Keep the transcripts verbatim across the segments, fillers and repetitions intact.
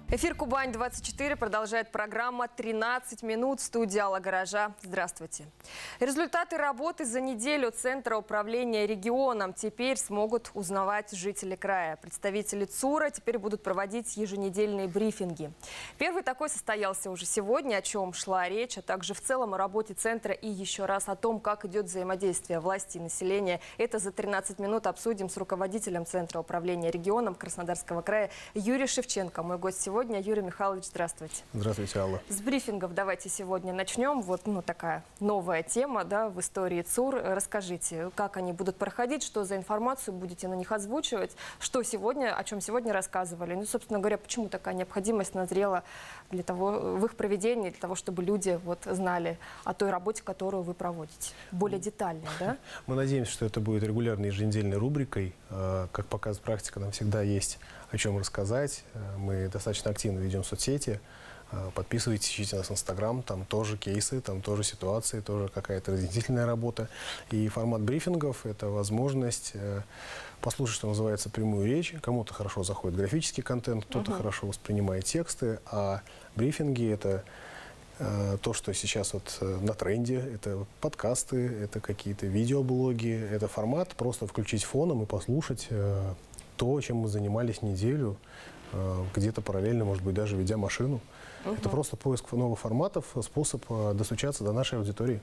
Эфир Кубань двадцать четыре продолжает программа «тринадцать минут». Студия Алла Гаража. Здравствуйте. Результаты работы за неделю Центра управления регионом теперь смогут узнавать жители края. Представители ЦУРа теперь будут проводить еженедельные брифинги. Первый такой состоялся уже сегодня, о чем шла речь, а также в целом о работе Центра и еще раз о том, как идет взаимодействие власти и населения. Это за тринадцать минут обсудим с руководителем Центра управления регионом Краснодарского края Юрием Шевченко. Мой гость сегодня. Юрий Михайлович, здравствуйте. Здравствуйте, Алла. С брифингов давайте сегодня начнем. Вот ну, такая новая тема, да, в истории ЦУР. Расскажите, как они будут проходить, что за информацию будете на них озвучивать, что сегодня, о чем сегодня рассказывали. Ну, собственно говоря, почему такая необходимость назрела для того, в их проведении, для того, чтобы люди вот, знали о той работе, которую вы проводите. Более детально, да? Мы надеемся, что это будет регулярной еженедельной рубрикой. Как показывает практика, нам всегда есть о чем рассказать. Мы достаточно активно ведем соцсети. Подписывайтесь, ищите нас в Инстаграм, там тоже кейсы, там тоже ситуации, тоже какая-то разъяснительная работа. И формат брифингов – это возможность послушать, что называется, прямую речь. Кому-то хорошо заходит графический контент, кто-то uh-huh. хорошо воспринимает тексты, а брифинги – это то, что сейчас вот на тренде, это подкасты, это какие-то видеоблоги, это формат просто включить фоном и послушать то, чем мы занимались неделю, где-то параллельно, может быть, даже ведя машину. Угу. Это просто поиск новых форматов, способ достучаться до нашей аудитории.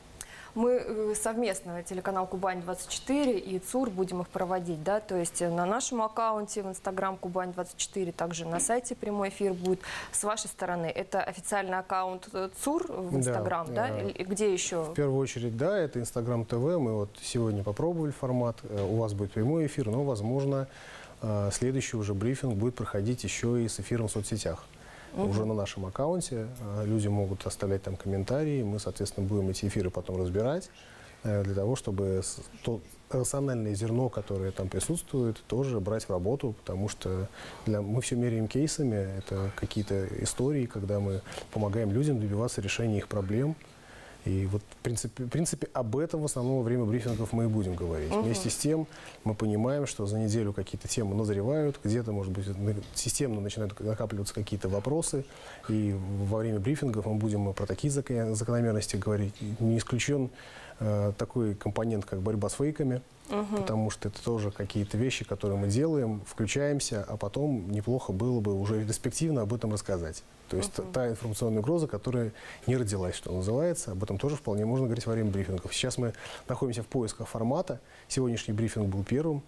Мы совместно, телеканал Кубань двадцать четыре и ЦУР, будем их проводить, да, то есть на нашем аккаунте в Инстаграм Кубань двадцать четыре, также на сайте прямой эфир будет. С вашей стороны, это официальный аккаунт ЦУР в Инстаграм, да, да? И где еще? В первую очередь, да, это Инстаграм ТВ, мы вот сегодня попробовали формат, у вас будет прямой эфир, но, возможно, следующий уже брифинг будет проходить еще и с эфиром в соцсетях. Угу. Уже на нашем аккаунте люди могут оставлять там комментарии, мы, соответственно, будем эти эфиры потом разбирать, для того, чтобы то рациональное зерно, которое там присутствует, тоже брать в работу, потому что для, мы все меряем кейсами, это какие-то истории, когда мы помогаем людям добиваться решения их проблем. И вот, в принципе, в принципе, об этом в основном во время брифингов мы и будем говорить. Угу. Вместе с тем мы понимаем, что за неделю какие-то темы назревают, где-то, может быть, системно начинают накапливаться какие-то вопросы. И во время брифингов мы будем про такие закономерности говорить. Не исключен э, такой компонент, как борьба с фейками, угу. потому что это тоже какие-то вещи, которые мы делаем, включаемся, а потом неплохо было бы уже ретроспективно об этом рассказать. То есть uh-huh. та информационная угроза, которая не родилась, что называется, об этом тоже вполне можно говорить во время брифингов. Сейчас мы находимся в поисках формата. Сегодняшний брифинг был первым.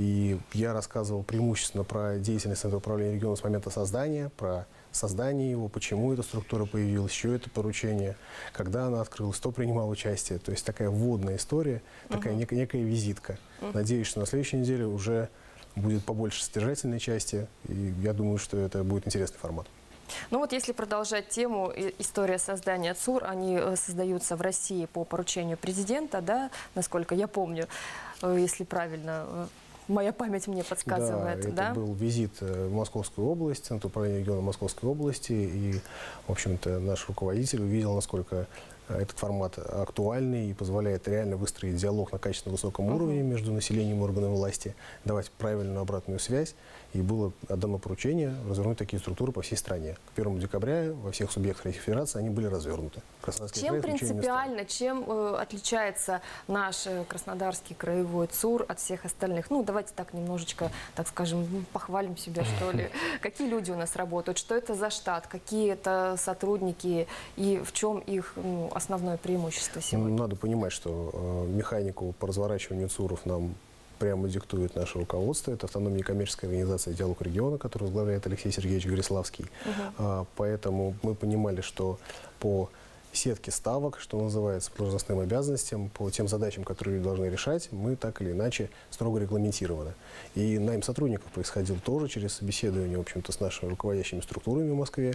И я рассказывал преимущественно про деятельность Центра управления регионом с момента создания, про создание его, почему эта структура появилась, что это поручение, когда она открылась, кто принимал участие. То есть такая вводная история, uh-huh. такая некая, некая визитка. Uh-huh. Надеюсь, что на следующей неделе уже будет побольше содержательной части. И я думаю, что это будет интересный формат. Ну вот если продолжать тему, история создания ЦУР, они создаются в России по поручению президента, да, насколько я помню, если правильно, моя память мне подсказывает. Да, это да? был визит в Московскую область, Центр управления регионом Московской области, и, в общем-то, наш руководитель увидел, насколько этот формат актуальный и позволяет реально выстроить диалог на качественно высоком uh-huh. уровне между населением и органами власти, давать правильную обратную связь. И было отдано поручение развернуть такие структуры по всей стране. К первому декабря во всех субъектах Российской Федерации они были развернуты. Чем принципиально, чем э, отличается наш э, Краснодарский краевой ЦУР от всех остальных? Ну, давайте так немножечко, так скажем, похвалим себя, что ли. Какие люди у нас работают? Что это за штат? Какие это сотрудники? И в чем их ну, основное преимущество сегодня? Надо понимать, что э, механику по разворачиванию ЦУРов нам прямо диктует наше руководство. Это автономная коммерческая организация «Диалог региона», которую возглавляет Алексей Сергеевич Гориславский. Uh-huh. а, поэтому мы понимали, что по сетке ставок, что называется, по должностным обязанностям, по тем задачам, которые люди должны решать, мы так или иначе строго регламентированы. И найм сотрудников происходил тоже через собеседование, в общем-то, с нашими руководящими структурами в Москве.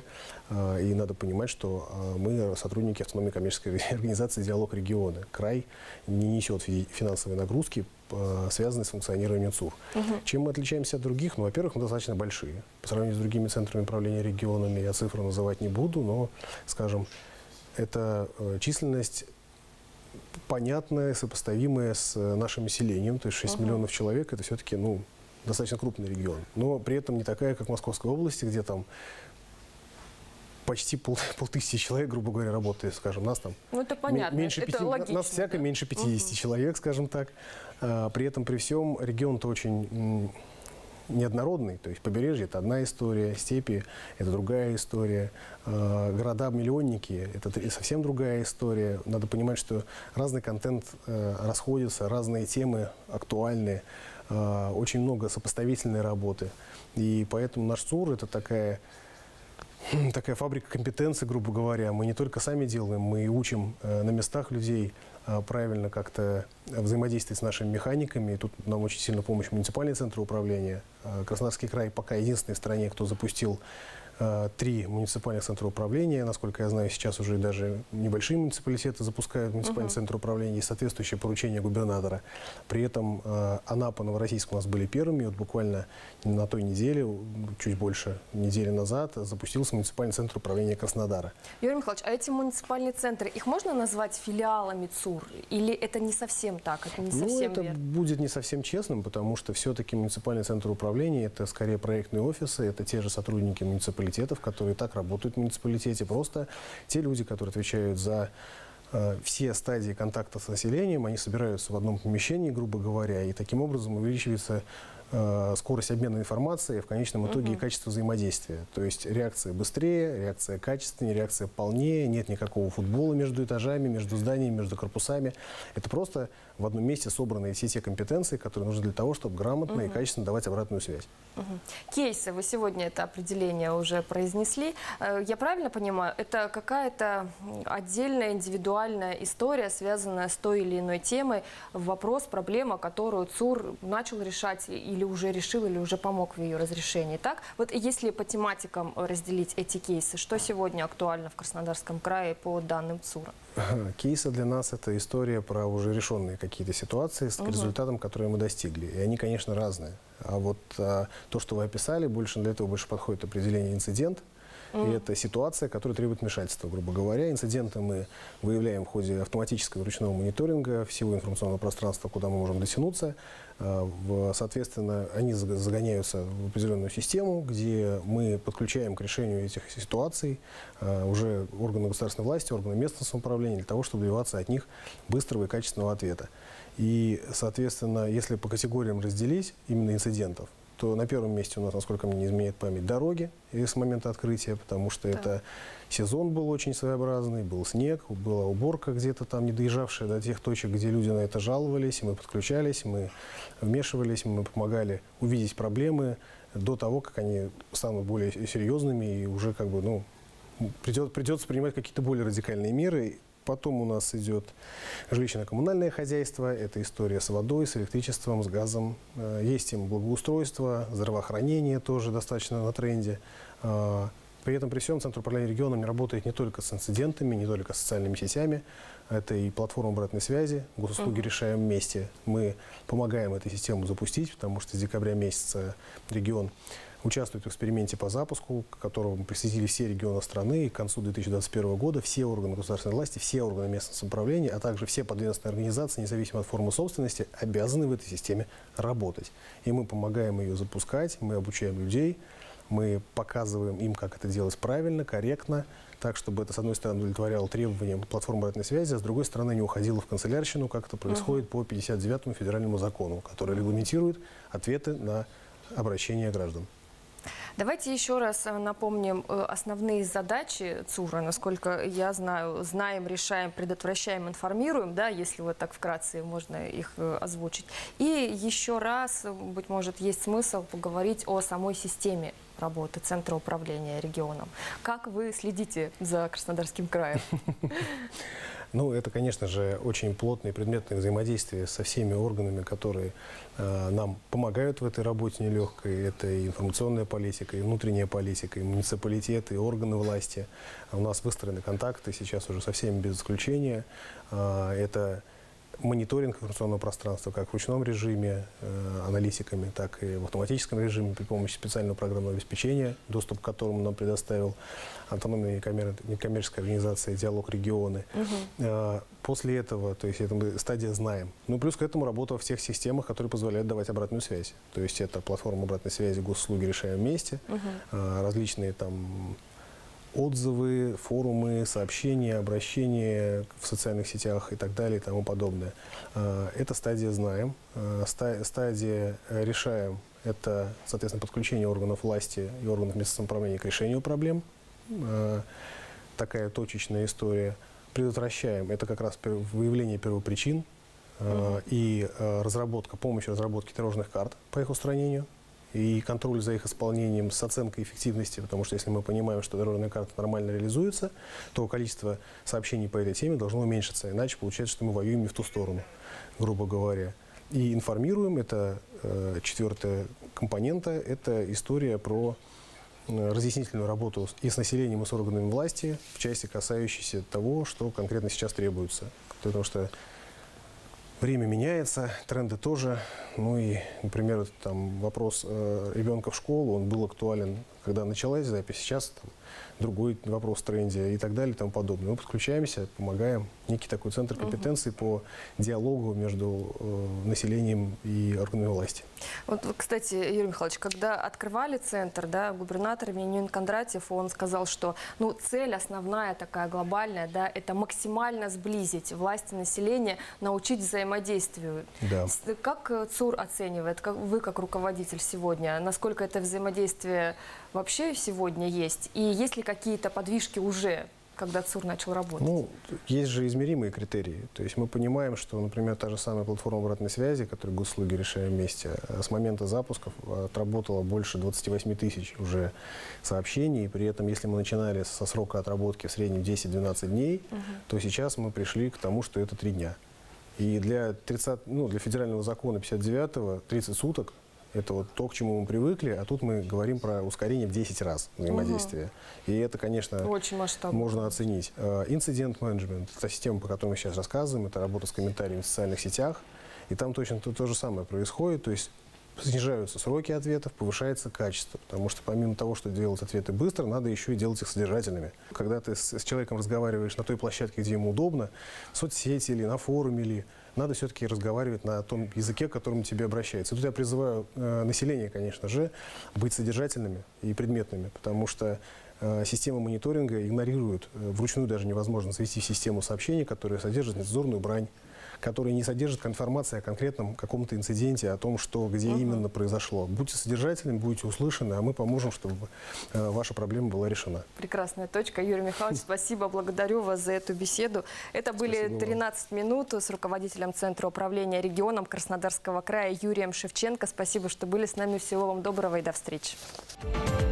И надо понимать, что мы сотрудники автономной коммерческой организации «Диалог региона». Край не несет финансовые нагрузки, связанные с функционированием ЦУР. Угу. Чем мы отличаемся от других? Ну, во-первых, мы достаточно большие. По сравнению с другими центрами управления регионами, я цифры называть не буду, но, скажем, это численность понятная, сопоставимая с нашим населением, то есть шесть uh-huh. миллионов человек, это все-таки, ну, достаточно крупный регион, но при этом не такая, как в Московской области, где там почти пол, полтысячи человек, грубо говоря, работает, скажем, нас там ну, это понятно, меньше это пяти, логично, нас всяко да? меньше пятидесяти угу. человек, скажем так. А, при этом, при всем, регион-то очень неоднородный, то есть побережье – это одна история, степи – это другая история, а, города-миллионники – это совсем другая история. Надо понимать, что разный контент а, расходится, разные темы актуальны, а, очень много сопоставительной работы. И поэтому наш ЦУР – это такая… Такая фабрика компетенций, грубо говоря. Мы не только сами делаем, мы и учим э, на местах людей э, правильно как-то взаимодействовать с нашими механиками. И тут нам очень сильно помощь муниципальный центр управления. Э, Краснодарский край пока единственный в стране, кто запустил э, три муниципальных центра управления. Насколько я знаю, сейчас уже даже небольшие муниципалитеты запускают муниципальный uh-huh. центр управления и соответствующее поручение губернатора. При этом э, Анапа, Новороссийск у нас были первыми. Вот буквально на той неделе, чуть больше недели назад, запустился муниципальный центр управления Краснодара. Юрий Михайлович, а эти муниципальные центры, их можно назвать филиалами ЦУР? Или это не совсем так? Это не совсем ну, это верно? будет не совсем честным, потому что все-таки муниципальный центр управления – это скорее проектные офисы, это те же сотрудники муниципалитетов, которые так работают в муниципалитете. Просто те люди, которые отвечают за э, все стадии контакта с населением, они собираются в одном помещении, грубо говоря, и таким образом увеличивается скорость обмена информацией, в конечном итоге uh-huh. и качество взаимодействия. То есть реакция быстрее, реакция качественнее, реакция полнее, нет никакого футбола между этажами, между зданиями, между корпусами. Это просто в одном месте собраны все те компетенции, которые нужны для того, чтобы грамотно uh-huh. и качественно давать обратную связь. Uh-huh. Кейсы, вы сегодня это определение уже произнесли. Я правильно понимаю, это какая-то отдельная индивидуальная история, связанная с той или иной темой, вопрос, проблема, которую ЦУР начал решать или уже решил, или уже помог в ее разрешении. Так? Вот если по тематикам разделить эти кейсы, что сегодня актуально в Краснодарском крае по данным ЦУРа? Кейсы для нас – это история про уже решенные какие-то ситуации с угу. результатом, который мы достигли. И они, конечно, разные. А вот а, то, что вы описали, больше для этого больше подходит определение инцидент. Mm. И это ситуация, которая требует вмешательства, грубо говоря. Инциденты мы выявляем в ходе автоматического ручного мониторинга всего информационного пространства, куда мы можем дотянуться. Соответственно, они загоняются в определенную систему, где мы подключаем к решению этих ситуаций уже органы государственной власти, органы местного самоуправления, для того, чтобы добиваться от них быстрого и качественного ответа. И, соответственно, если по категориям разделить именно инцидентов, то на первом месте у нас, насколько мне не изменяет память, дороги с момента открытия, потому что да. это сезон был очень своеобразный, был снег, была уборка где-то там, не доезжавшая до тех точек, где люди на это жаловались, мы подключались, мы вмешивались, мы помогали увидеть проблемы до того, как они станут более серьезными и уже как бы, ну, придет, придется принимать какие-то более радикальные меры. Потом у нас идет жилищно-коммунальное хозяйство, это история с водой, с электричеством, с газом. Есть тема благоустройства, здравоохранение тоже достаточно на тренде. При этом при всем Центр управления регионами работает не только с инцидентами, не только с социальными сетями. Это и платформа обратной связи, госуслуги uh-huh. решаем вместе. Мы помогаем эту систему запустить, потому что с декабря месяца регион участвует в эксперименте по запуску, к которому присоединились все регионы страны. И к концу две тысячи двадцать первого года все органы государственной власти, все органы местного самоуправления, а также все подведомственные организации, независимо от формы собственности, обязаны в этой системе работать. И мы помогаем ее запускать, мы обучаем людей, мы показываем им, как это делать правильно, корректно, так, чтобы это, с одной стороны, удовлетворяло требованиям платформы обратной связи, а с другой стороны, не уходило в канцелярщину, как это происходит uh-huh. по пятьдесят девятому федеральному закону, который регламентирует ответы на обращения граждан. Давайте еще раз напомним основные задачи ЦУРа. Насколько я знаю, знаем, решаем, предотвращаем, информируем, да, если вот так вкратце можно их озвучить. И еще раз, быть может, есть смысл поговорить о самой системе работы Центра управления регионом. Как вы следите за Краснодарским краем? Ну, это, конечно же, очень плотное и предметное взаимодействие со всеми органами, которые э, нам помогают в этой работе нелегкой. Это и информационная политика, и внутренняя политика, и муниципалитеты, и органы власти. У нас выстроены контакты сейчас уже со всеми без исключения. Э, это мониторинг информационного пространства как в ручном режиме э, аналитиками, так и в автоматическом режиме при помощи специального программного обеспечения, доступ к которому нам предоставил автономная некоммерческая организация «Диалог регионы». Угу. Э, после этого, то есть это мы стадия «Знаем». Ну, плюс к этому работа во всех системах, которые позволяют давать обратную связь. То есть это платформа обратной связи «Госуслуги решаем вместе», угу. э, различные там отзывы, форумы, сообщения, обращения в социальных сетях и так далее и тому подобное. Это стадия «Знаем». Стадия «Решаем» — это, соответственно, подключение органов власти и органов местного самоуправления к решению проблем. Такая точечная история. «Предотвращаем» — это как раз выявление первопричин угу. и разработка, помощь в разработке дорожных карт по их устранению. И контроль за их исполнением с оценкой эффективности, потому что если мы понимаем, что дорожная карта нормально реализуется, то количество сообщений по этой теме должно уменьшиться, иначе получается, что мы воюем не в ту сторону, грубо говоря. И информируем, это э, четвертая компонента, это история про э, разъяснительную работу и с населением, и с органами власти в части, касающейся того, что конкретно сейчас требуется. Потому что время меняется, тренды тоже. Ну и, например, там вопрос э, ребенка в школу, он был актуален, когда началась запись. Сейчас там, другой вопрос в тренде и так далее и тому подобное. Мы подключаемся, помогаем. Некий такой центр компетенции угу. по диалогу между э, населением и органами власти. Вот, кстати, Юрий Михайлович, когда открывали центр, да, губернатор Вениамин Кондратьев, он сказал, что ну, цель основная такая глобальная, да, это максимально сблизить власть и население, научить взаимодействию. Да. Как ЦУР оценивает, как вы как руководитель сегодня, насколько это взаимодействие вообще сегодня есть? И есть ли какие-то подвижки уже, когда ЦУР начал работать? Ну, есть же измеримые критерии. То есть мы понимаем, что, например, та же самая платформа обратной связи, которую госуслуги решаем вместе, с момента запусков отработала больше двадцати восьми тысяч уже сообщений. При этом, если мы начинали со срока отработки в среднем десять-двенадцать дней, угу. то сейчас мы пришли к тому, что это три дня. И для, тридцатого, ну, для федерального закона пятьдесят девятого тридцать суток – это вот то, к чему мы привыкли, а тут мы говорим про ускорение в десять раз взаимодействия. Угу. И это, конечно, очень масштабно можно оценить. Инцидент-менеджмент – это система, по которой мы сейчас рассказываем, это работа с комментариями в социальных сетях. И там точно то, то же самое происходит. То есть снижаются сроки ответов, повышается качество. Потому что помимо того, что делать ответы быстро, надо еще и делать их содержательными. Когда ты с, с человеком разговариваешь на той площадке, где ему удобно, в соцсети или на форуме, или надо все-таки разговаривать на том языке, к которому тебе обращаются. И тут я призываю э, население, конечно же, быть содержательными и предметными, потому что э, система мониторинга игнорирует, э, вручную даже невозможно завести систему сообщений, которая содержит нецензурную брань, который не содержит информации о конкретном каком-то инциденте, о том, что, где uh-huh. именно произошло. Будьте содержательными, будете услышаны, а мы поможем, чтобы э, ваша проблема была решена. Прекрасная точка. Юрий Михайлович, спасибо, благодарю вас за эту беседу. Это были тринадцать минут с руководителем Центра управления регионом Краснодарского края Юрием Шевченко. Спасибо, что были с нами. Всего вам доброго и до встречи.